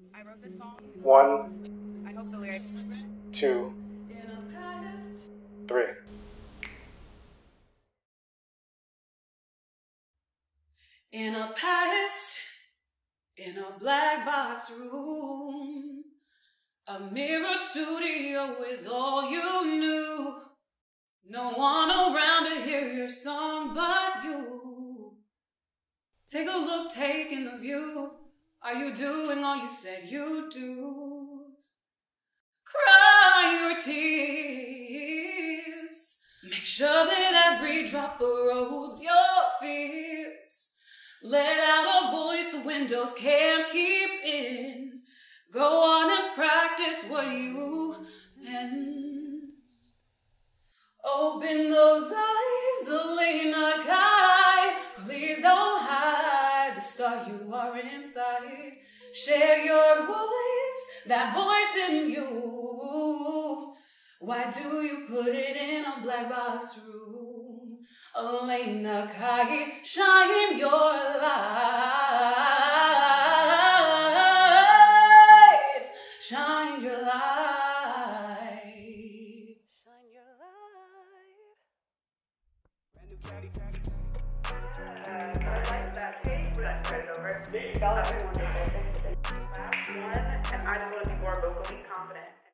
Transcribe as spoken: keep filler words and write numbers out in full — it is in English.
I wrote this song. One. I hope the lyrics. Two. Three. In a palace, in a black box room, a mirrored studio is all you knew. No one around to hear your song but you. Take a look, take in the view. Are you doing all you said you'd do? Cry your tears. Make sure that every drop erodes your fears. Let out a voice the windows can't keep in. Go on and practice what you meant. Open those eyes, Alaina Kai. Please don't hide the star you are inside. Share your voice, that voice in you. Why do you put it in a black box room? Alaina Kai, shine your light. Shine your light. Shine your light. Uh, I like that page where that spread over. That was wonderful. Last one, and I just want to be more vocally confident.